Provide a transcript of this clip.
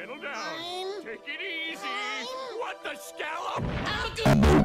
Settle down. Fine. Take it easy. Fine. What the scallop? I'll do